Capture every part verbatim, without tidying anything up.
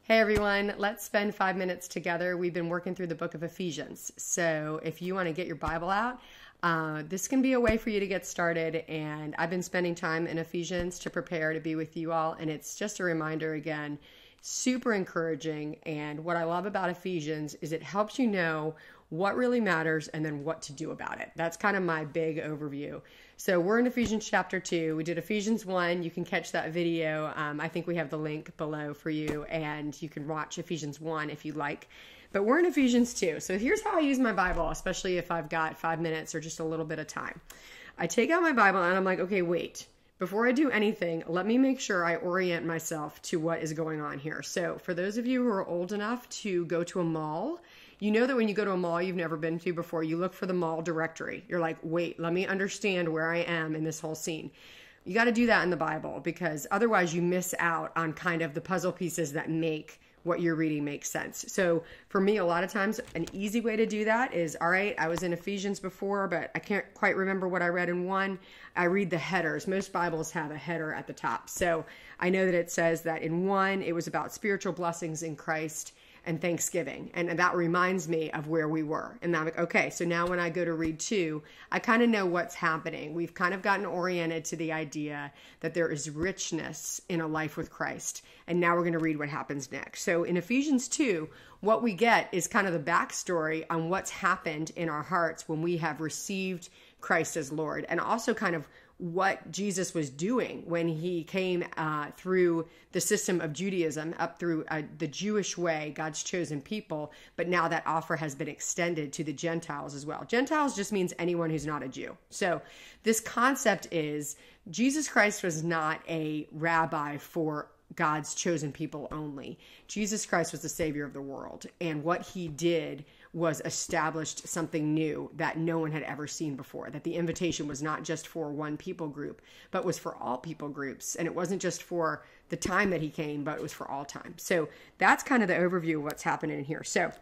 Hey everyone, let's spend five minutes together. We've been working through the book of Ephesians. So if you want to get your Bible out, uh, this can be a way for you to get started. And I've been spending time in Ephesians to prepare to be with you all. And it's just a reminder again, super encouraging. And what I love about Ephesians is it helps you know what really matters and then what to do about it. That's kind of my big overview. So we're in Ephesians chapter two. We did Ephesians one. You can catch that video. Um, I think we have the link below for you, and you can watch Ephesians one if you like. But we're in Ephesians two. So here's how I use my Bible, especially if I've got five minutes or just a little bit of time. I take out my Bible and I'm like, okay, wait. Before I do anything, let me make sure I orient myself to what is going on here. So for those of you who are old enough to go to a mall, you know that when you go to a mall you've never been to before, you look for the mall directory. You're like, wait, let me understand where I am in this whole scene. You got to do that in the Bible because otherwise you miss out on kind of the puzzle pieces that make what you're reading make sense. So for me, a lot of times an easy way to do that is, all right, I was in Ephesians before, but I can't quite remember what I read in one. I read the headers. Most Bibles have a header at the top. So I know that it says that in one, it was about spiritual blessings in Christ and thanksgiving. And that reminds me of where we were. And I'm like, okay, so now when I go to read two, I kind of know what's happening. We've kind of gotten oriented to the idea that there is richness in a life with Christ. And now we're going to read what happens next. So in Ephesians two, what we get is kind of the backstory on what's happened in our hearts when we have received Christ as Lord, and also kind of what Jesus was doing when he came uh, through the system of Judaism up through uh, the Jewish way, God's chosen people. But now that offer has been extended to the Gentiles as well. Gentiles just means anyone who's not a Jew. So this concept is Jesus Christ was not a rabbi for God's chosen people only. Jesus Christ was the Savior of the world. And what he did was established something new that no one had ever seen before, that the invitation was not just for one people group, but was for all people groups. And it wasn't just for the time that he came, but it was for all time. So that's kind of the overview of what's happening in here. So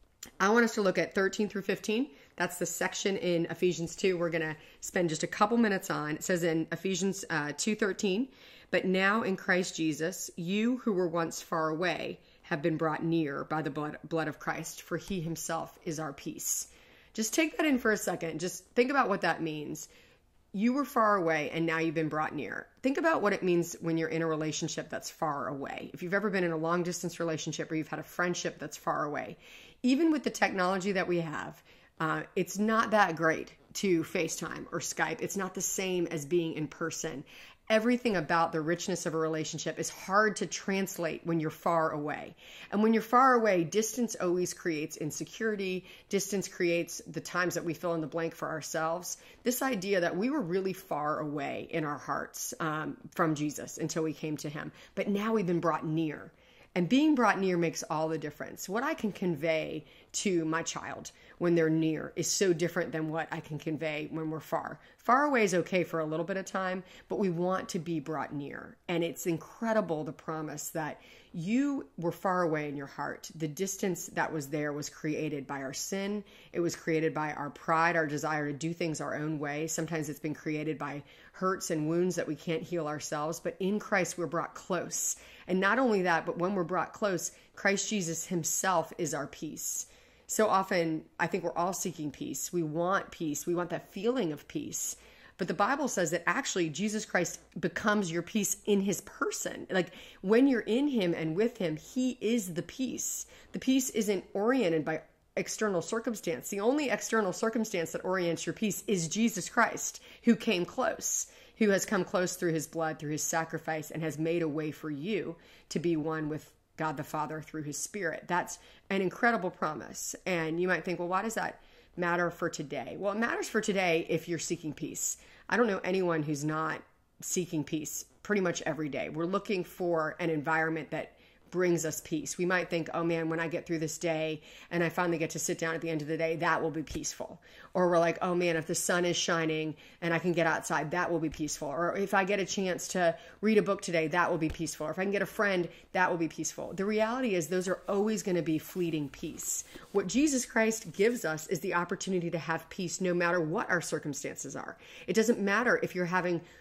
I want us to look at thirteen through fifteen. That's the section in Ephesians two we're going to spend just a couple minutes on. It says in Ephesians uh, two thirteen, but now in Christ Jesus, you who were once far away have been brought near by the blood, blood of Christ, for he himself is our peace. Just take that in for a second. Just think about what that means. You were far away and now you've been brought near. Think about what it means when you're in a relationship that's far away. If you've ever been in a long distance relationship or you've had a friendship that's far away, even with the technology that we have, uh, it's not that great to FaceTime or Skype. It's not the same as being in person. Everything about the richness of a relationship is hard to translate when you're far away. And when you're far away, distance always creates insecurity. Distance creates the times that we fill in the blank for ourselves. This idea that we were really far away in our hearts um, from Jesus until we came to him. But now we've been brought near. And being brought near makes all the difference. What I can convey to my child when they're near is so different than what I can convey when we're far. Far away is okay for a little bit of time, but we want to be brought near. And it's incredible, the promise that you were far away in your heart. The distance that was there was created by our sin. It was created by our pride, our desire to do things our own way. Sometimes it's been created by hurts and wounds that we can't heal ourselves. But in Christ, we're brought close. And not only that, but when we're brought close, Christ Jesus himself is our peace. So often, I think we're all seeking peace. We want peace. We want that feeling of peace. But the Bible says that actually Jesus Christ becomes your peace in his person. Like when you're in him and with him, he is the peace. The peace isn't oriented by external circumstance. The only external circumstance that orients your peace is Jesus Christ, who came close, who has come close through his blood, through his sacrifice, and has made a way for you to be one with God the Father through his Spirit. That's an incredible promise. And you might think, well, why does that matter for today? Well, it matters for today if you're seeking peace. I don't know anyone who's not seeking peace pretty much every day. We're looking for an environment that brings us peace. We might think, oh man, when I get through this day and I finally get to sit down at the end of the day, that will be peaceful. Or we're like, oh man, if the sun is shining and I can get outside, that will be peaceful. Or if I get a chance to read a book today, that will be peaceful. Or if I can get a friend, that will be peaceful. The reality is those are always going to be fleeting peace. What Jesus Christ gives us is the opportunity to have peace no matter what our circumstances are. It doesn't matter if you're having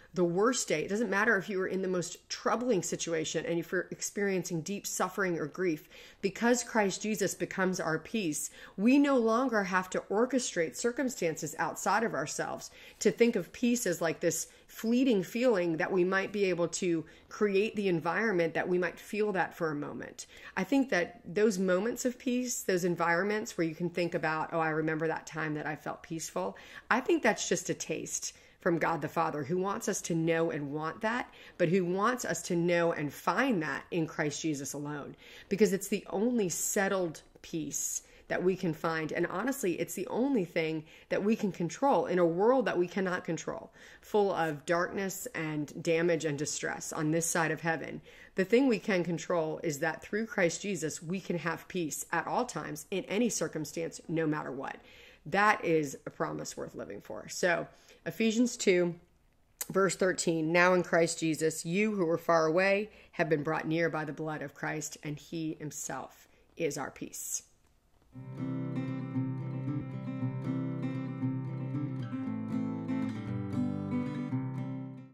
the worst day. It doesn't matter if you are in the most troubling situation and if you're experiencing deep suffering or grief. Because Christ Jesus becomes our peace, we no longer have to orchestrate circumstances outside of ourselves to think of peace as like this fleeting feeling that we might be able to create the environment that we might feel that for a moment. I think that those moments of peace, those environments where you can think about, oh, I remember that time that I felt peaceful. I think that's just a taste from God the Father, who wants us to know and want that, but who wants us to know and find that in Christ Jesus alone, because it's the only settled peace that we can find. And honestly, it's the only thing that we can control in a world that we cannot control, full of darkness and damage and distress on this side of heaven. The thing we can control is that through Christ Jesus, we can have peace at all times, in any circumstance, no matter what. That is a promise worth living for. So Ephesians two, verse thirteen, now in Christ Jesus, you who were far away have been brought near by the blood of Christ, and he himself is our peace.